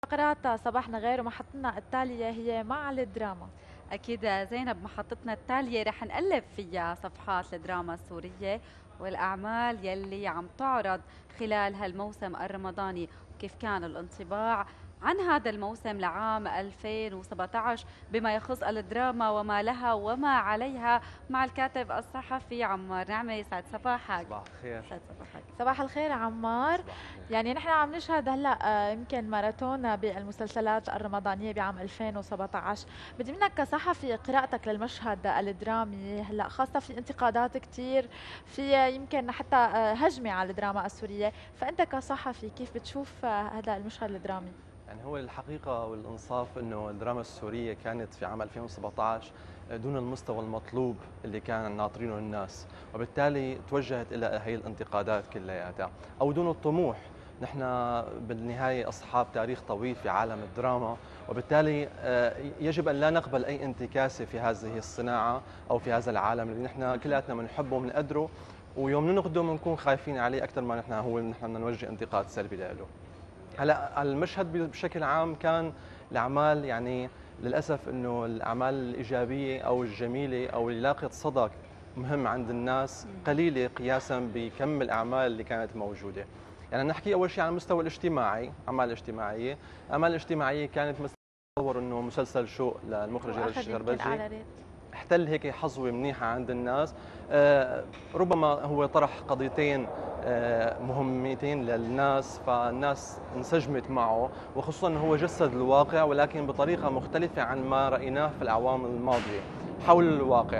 فقرات صباحنا غير ومحطتنا التالية هي مع الدراما. أكيد زينب، محطتنا التالية رح نقلب فيها صفحات الدراما السورية والأعمال يلي عم تعرض خلال هالموسم الرمضاني، وكيف كان الانطباع عن هذا الموسم لعام 2017 بما يخص الدراما وما لها وما عليها، مع الكاتب الصحفي عمار نعمة. يسعد صباحك. صباح الخير. يسعد صباحك. صباح الخير عمار. صباح الخير. يعني نحن عم نشهد هلا يمكن ماراثون بالمسلسلات الرمضانية بعام 2017. بدي منك كصحفي قراءتك للمشهد الدرامي هلا، خاصة في انتقادات كتير، في يمكن حتى هجمة على الدراما السورية، فأنت كصحفي كيف بتشوف هذا المشهد الدرامي؟ يعني هو الحقيقة والإنصاف أنه الدراما السورية كانت في عام 2017 دون المستوى المطلوب اللي كان ناطرينه الناس، وبالتالي توجهت إلى هي الانتقادات كلياتها، أو دون الطموح. نحن بالنهاية أصحاب تاريخ طويل في عالم الدراما، وبالتالي يجب أن لا نقبل أي انتكاسة في هذه الصناعة أو في هذا العالم اللي نحن كلياتنا بنحبه وبنقدره، ويوم ننقده بنكون خايفين عليه أكثر ما نحن بدنا نوجه انتقاد سلبي له. هلا المشهد بشكل عام كان الاعمال، يعني للاسف انه الاعمال الايجابيه او الجميله او اللي لاقت صدى مهم عند الناس قليله قياسا بكم الاعمال اللي كانت موجوده. يعني نحكي اول شيء على المستوى الاجتماعي، اعمال اجتماعيه، الاعمال الاجتماعيه كانت مثل تصور انه مسلسل شوق للمخرج رشيد الشربجي احتل هيك حظوه منيحه عند الناس. ربما هو طرح قضيتين مهمتين للناس، فالناس انسجمت معه، وخصوصا انه هو جسد الواقع ولكن بطريقه مختلفه عن ما رايناه في الاعوام الماضيه حول الواقع.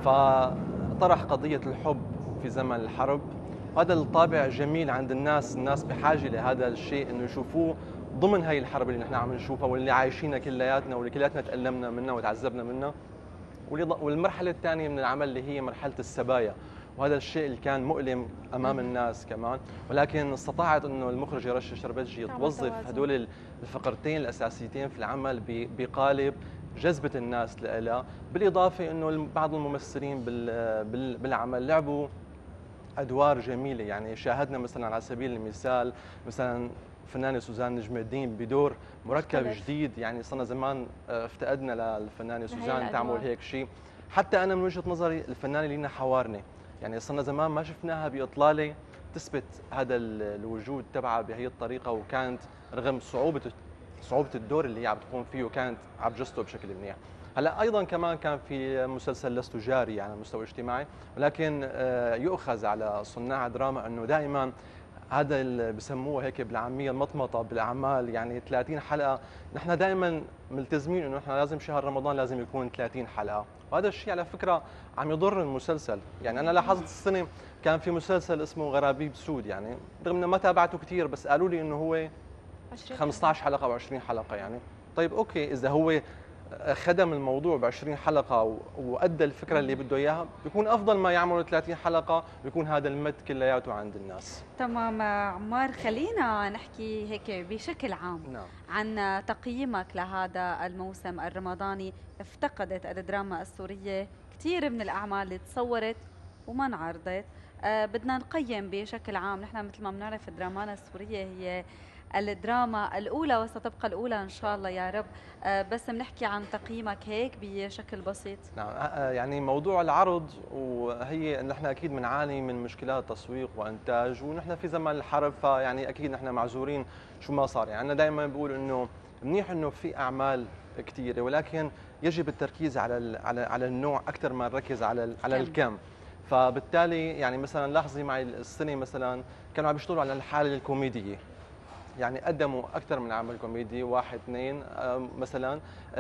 فطرح قضيه الحب في زمن الحرب، هذا الطابع جميل عند الناس بحاجه لهذا الشيء انه يشوفوه ضمن هي الحرب اللي نحن عم نشوفها واللي عايشينها كلياتنا واللي كلياتنا تألمنا منها وتعذبنا منها. والمرحلة الثانية من العمل اللي هي مرحلة السبايا، وهذا الشيء اللي كان مؤلم أمام الناس كمان، ولكن استطاعت أنه المخرجة رشا الشربجي توظف هدول الفقرتين الأساسيتين في العمل بقالب جذبة الناس لها. بالإضافة أنه بعض الممثلين بالعمل لعبوا أدوار جميلة. يعني شاهدنا مثلا على سبيل المثال مثلا الفنانة سوزان نجم الدين بدور مركب جديد، يعني صرنا زمان افتقدنا للفنانة سوزان تعمل هيك شيء. حتى أنا من وجهة نظري الفنانة لينا حوارني، يعني صرنا زمان ما شفناها بإطلالة تثبت هذا الوجود تبعها بهي الطريقة، وكانت رغم صعوبة الدور اللي هي عم تقوم فيه وكانت عم تجسده بشكل منيح. هلا ايضا كمان كان في مسلسل لست جاري على المستوى الاجتماعي، ولكن يؤخذ على صناع دراما انه دائما هذا اللي بسموه هيك بالعاميه المطمطه بالاعمال، يعني 30 حلقه. نحن دائما ملتزمين انه نحن لازم شهر رمضان لازم يكون 30 حلقه، وهذا الشيء على فكره عم يضر المسلسل. يعني انا لاحظت السنه كان في مسلسل اسمه غرابيب سود، يعني رغم انه ما تابعته كثير بس قالوا لي انه هو 15 حلقه او 20 حلقه. يعني طيب اوكي، اذا هو خدم الموضوع ب 20 حلقه وادى الفكره اللي بده اياها، بيكون افضل ما يعملوا 30 حلقه ويكون هذا المد كلياته عند الناس. تمام عمار، خلينا نحكي هيك بشكل عام. نعم. عن تقييمك لهذا الموسم الرمضاني. افتقدت الدراما السورية كثير من الأعمال اللي تصورت وما انعرضت. بدنا نقيم بشكل عام. نحن مثل ما بنعرف الدراما السورية هي الدراما الأولى وستبقى الأولى إن شاء الله يا رب. بس بنحكي عن تقييمك هيك بشكل بسيط. نعم. يعني موضوع العرض، وهي نحن اكيد بنعاني من مشكلات تسويق وانتاج، ونحن في زمن الحرب فيعني اكيد نحن معذورين شو ما صار. يعني انا دائما بقول انه منيح انه في اعمال كثيره، ولكن يجب التركيز على النوع اكثر ما نركز على الكم. فبالتالي يعني مثلا لاحظي معي السنه مثلا كانوا عم يشتغلوا على الحاله الكوميديه، يعني قدموا اكثر من عمل كوميدي، واحد اثنين مثلا.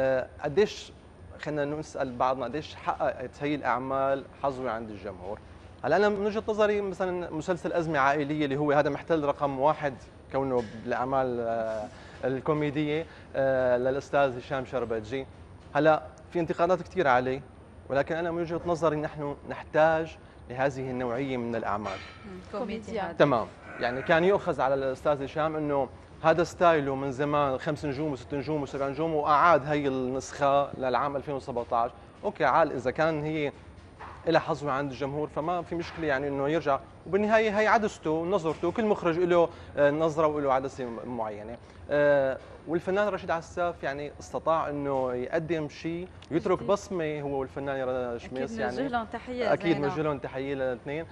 قديش خلينا نسال بعضنا قديش حققت هي الاعمال حظوه عند الجمهور؟ هلا انا من وجهه نظري مثلا مسلسل ازمه عائليه اللي هو هذا محتل رقم واحد كونه بالاعمال الكوميديه للاستاذ هشام شربتجي. هلا في انتقادات كثيره عليه، ولكن انا من وجهه نظري نحن نحتاج لهذه النوعيه من الاعمال. كوميديا. تمام. يعني كان يؤخذ على الاستاذ هشام انه هذا ستايله من زمان 5 نجوم و6 نجوم و7 نجوم، واعاد هي النسخه للعام 2017. اوكي عال، اذا كان هي لها حظوه عند الجمهور فما في مشكله، يعني انه يرجع. وبالنهايه هي عدسته ونظرته، كل مخرج له نظره وله عدسه معينه. والفنان رشيد عساف يعني استطاع انه يقدم شيء ويترك جديد. بصمه، هو والفنان رنا شميس. اكيد يعني نوجه لهم تحيه اكيد زينب. نوجه لهم تحيه للاثنين.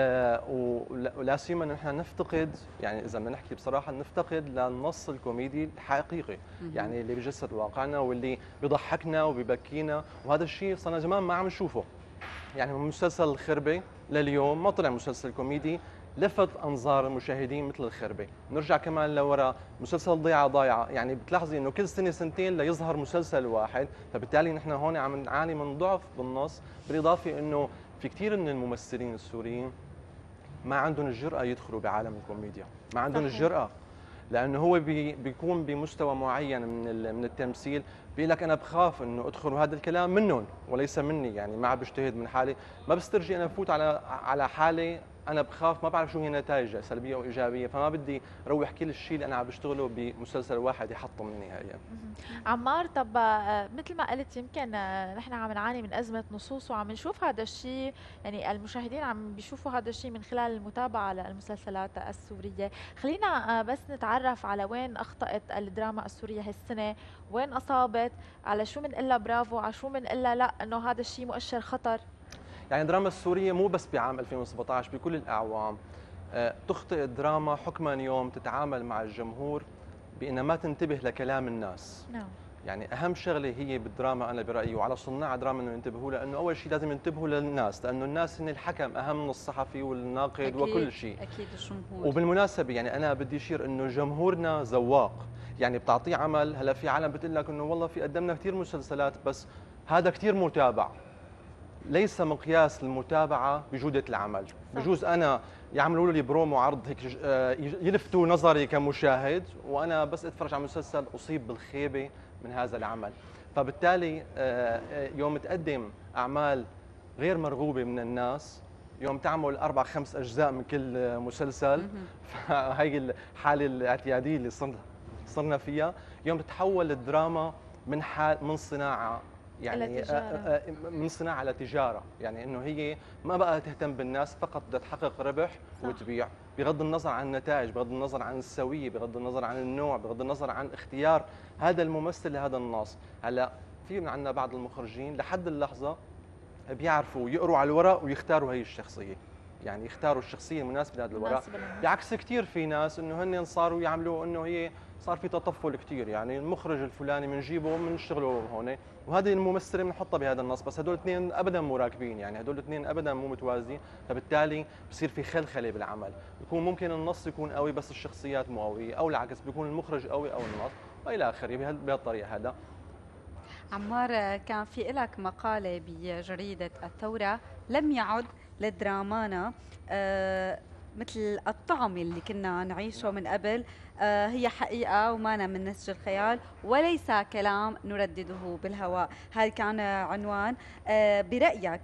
ولا سيما نحن نفتقد، يعني اذا بدنا نحكي بصراحه، نفتقد للنص الكوميدي الحقيقي، يعني اللي بيجسد واقعنا واللي بيضحكنا وبيبكينا، وهذا الشيء صرنا زمان ما عم نشوفه. يعني من مسلسل الخربة لليوم ما طلع مسلسل كوميدي لفت انظار المشاهدين مثل الخربة. نرجع كمان لورا، مسلسل ضيعة ضايعة، يعني بتلاحظي انه كل سنة سنتين ليظهر مسلسل واحد، فبالتالي نحن هون عم نعاني من ضعف بالنص، بالاضافة انه في كثير من الممثلين السوريين ما عندهم الجرأة يدخلوا بعالم الكوميديا، ما عندهم صحيح. الجرأة، لانه هو بيكون بمستوى معين من التمثيل، بيقول لك انا بخاف انه ادخل هذا الكلام منهم وليس مني، يعني ما عم بجتهد من حالي، ما بسترجي انا افوت على حالي، انا بخاف ما بعرف شو هي نتائجها سلبيه او ايجابيه، فما بدي روح كل الشيء اللي انا عم بشتغله بمسلسل واحد يحطم النهائيا. عمار، طب مثل ما قلت يمكن نحن عم نعاني من أزمة نصوص وعم نشوف هذا الشيء، يعني المشاهدين عم بيشوفوا هذا الشيء من خلال المتابعة للمسلسلات السورية. خلينا بس نتعرف على وين أخطأت الدراما السورية هالسنة، وين أصابت، على شو منقلها برافو، على شو منقلها لا إنه هذا الشيء مؤشر خطر. يعني الدراما السوريه مو بس بعام 2017، بكل الاعوام تخطئ الدراما حكما يوم تتعامل مع الجمهور بأنها ما تنتبه لكلام الناس. نعم. يعني اهم شغله هي بالدراما انا برايي، وعلى صناع الدراما انه ينتبهوا لها، انه اول شيء لازم ينتبهوا للناس، لانه الناس هن الحكم اهم من الصحفي والناقد أكيد وكل شيء. اكيد الجمهور. وبالمناسبه يعني انا بدي اشير انه جمهورنا ذواق، يعني بتعطيه عمل، هلا في عالم بتقول لك انه والله في قدمنا كثير مسلسلات بس هذا كثير متابع. ليس مقياس المتابعه بجوده العمل، بجوز انا يعملوا لي برومو عرض هيك يلفتوا نظري كمشاهد، وانا بس اتفرج على مسلسل اصيب بالخيبه من هذا العمل. فبالتالي يوم تقدم اعمال غير مرغوبه من الناس، يوم تعمل 4 5 اجزاء من كل مسلسل، فهي الحاله الاعتياديه اللي صرنا فيها. يوم تتحول الدراما من صناعه، يعني من صناعه لتجاره، يعني انه هي ما بقى تهتم بالناس، فقط بدها تحقق ربح وتبيع، بغض النظر عن النتائج، بغض النظر عن السويه، بغض النظر عن النوع، بغض النظر عن اختيار هذا الممثل لهذا النص. هلا في من عندنا بعض المخرجين لحد اللحظه بيعرفوا يقروا على الورق ويختاروا هي الشخصيه، يعني يختاروا الشخصيه المناسبه لهذا الورق، بعكس كثير في ناس انه هن صاروا يعملوا انه هي صار في تطفل كثير، يعني المخرج الفلاني بنجيبه بنشتغله هون، وهذه الممثله بنحطها بهذا النص، بس هدول الاثنين ابدا مو راكبين، يعني هدول الاثنين ابدا مو متوازين، فبالتالي بصير في خلخله بالعمل، بيكون ممكن النص يكون قوي بس الشخصيات مو قويه، او العكس بيكون المخرج قوي او النص، والى اخره بهالطريقه. هذا عمار، كان في لك مقالة بجريدة الثورة: لم يعد لدرامانا مثل الطعم اللي كنا نعيشه من قبل، هي حقيقة ومانا من نسج الخيال وليس كلام نردده بالهواء. هذا كان عنوان. برأيك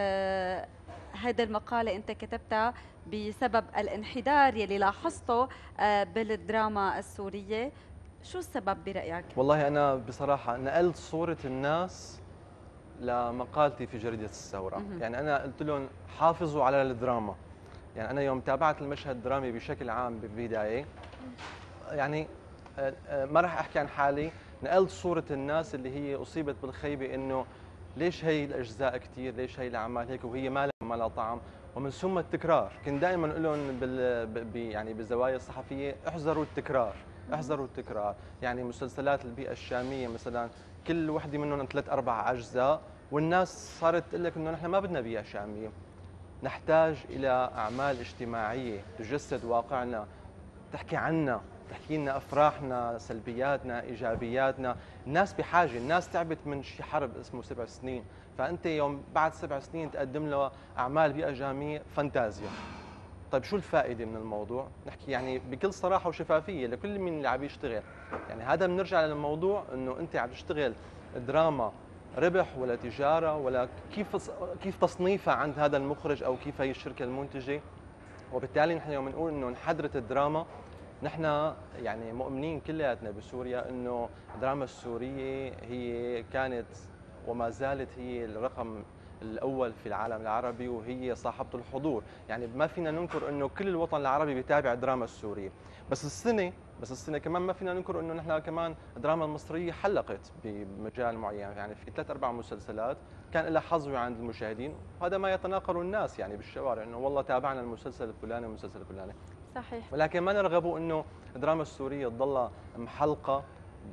هذا المقالة أنت كتبتها بسبب الانحدار يلي لاحظته بالدراما السورية، شو السبب برأيك؟ والله أنا بصراحة نقلت صورة الناس لمقالتي في جريدة الثورة، يعني أنا قلت لهم حافظوا على الدراما، يعني أنا يوم تابعت المشهد الدرامي بشكل عام بالبداية، يعني ما راح أحكي عن حالي، نقلت صورة الناس اللي هي أصيبت بالخيبة، إنه ليش هي الأجزاء كثير، ليش هي الأعمال هيك وهي ما لها طعم، ومن ثم التكرار. كنت دائما اقول لهم يعني بالزوايا الصحفيه احذروا التكرار، احذروا التكرار، يعني مسلسلات البيئه الشاميه مثلا كل وحده منهم 3 4 اجزاء، والناس صارت تقول لك انه نحن ما بدنا بيئه شاميه، نحتاج الى اعمال اجتماعيه تجسد واقعنا، تحكي عنا، تحكي لنا افراحنا، سلبياتنا، ايجابياتنا، الناس بحاجه، الناس تعبت من شيء حرب اسمه 7 سنين، فانت يوم بعد 7 سنين تقدم له اعمال بيئه جاميه فانتازيا. طيب شو الفائده من الموضوع؟ نحكي يعني بكل صراحه وشفافيه لكل مين اللي عم يشتغل، يعني هذا بنرجع للموضوع انه انت عم تشتغل دراما ربح ولا تجاره ولا كيف تصنيفها عند هذا المخرج او كيف هي الشركه المنتجه، وبالتالي نحن يوم نقول انه انحدرت الدراما، نحن يعني مؤمنين كلياتنا بسوريا انه الدراما السوريه هي كانت وما زالت هي الرقم الاول في العالم العربي، وهي صاحبه الحضور، يعني ما فينا ننكر انه كل الوطن العربي بيتابع الدراما السوريه، بس السنه بس السنه كمان ما فينا ننكر انه نحن كمان الدراما المصريه حلقت بمجال معين، يعني في 3 4 مسلسلات كان لها حظوه عند المشاهدين، وهذا ما يتناقل الناس يعني بالشوارع انه والله تابعنا المسلسل الفلاني والمسلسل الفلاني. صحيح. ولكن ما نرغبوا انه الدراما السوريه تضل محلقه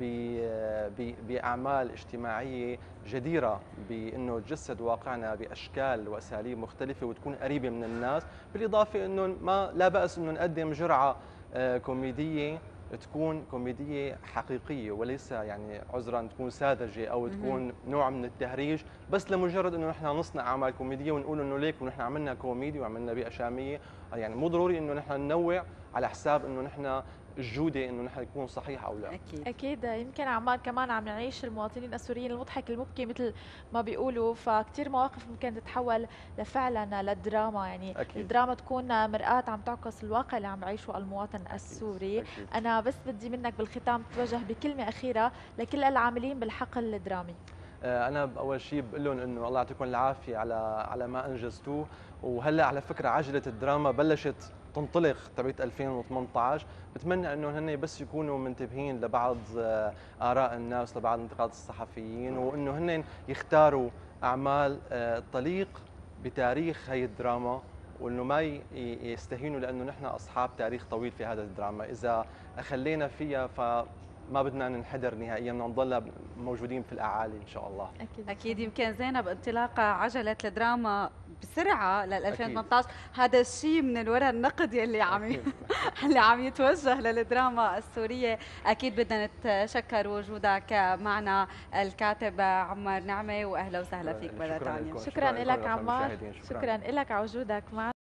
باعمال اجتماعيه جديره بانه تجسد واقعنا باشكال واساليب مختلفه وتكون قريبه من الناس، بالاضافه انه ما لا باس انه نقدم جرعه كوميديه تكون كوميديه حقيقيه وليس يعني عذرا تكون ساذجه او تكون نوع من التهريج، بس لمجرد انه نحن نصنع اعمال كوميديه ونقول انه ليك ونحن عملنا كوميدي وعملنا بيئه شاميه، يعني مو ضروري انه نحن ننوع على حساب انه نحن الجوده انه نحن يكون صحيح او لا. اكيد يمكن عمال كمان عم يعيش المواطنين السوريين المضحك المبكي مثل ما بيقولوا، فكتير مواقف ممكن تتحول لفعلا للدراما، يعني أكيد. الدراما تكون مرآة عم تعكس الواقع اللي عم يعيشه المواطن السوري. أكيد. انا بس بدي منك بالختام توجه بكلمه اخيره لكل العاملين بالحقل الدرامي. انا اول شيء بقول لهم انه الله يعطيكم العافيه على ما انجزتوه، وهلا على فكره عجله الدراما بلشت تنطلق تبعت 2018، بتمنى انه هن بس يكونوا منتبهين لبعض اراء الناس، لبعض انتقاد الصحفيين، وانه هن يختاروا اعمال تليق بتاريخ هي الدراما، وانه ما يستهينوا لانه نحن اصحاب تاريخ طويل في هذا الدراما، اذا اخلينا فيها ما بدنا ننحدر نهائيا، بدنا نضل موجودين في الاعالي ان شاء الله. اكيد يمكن زينب انطلاق عجله الدراما بسرعه لل 2018 هذا الشيء من وراء النقد يلي اللي عم يتوجه للدراما السوريه. اكيد بدنا نتشكر وجودك معنا الكاتب عمار نعمه، واهلا وسهلا فيك مره ثانيه. شكرا لك عمار، شكرا لك على وجودك معنا.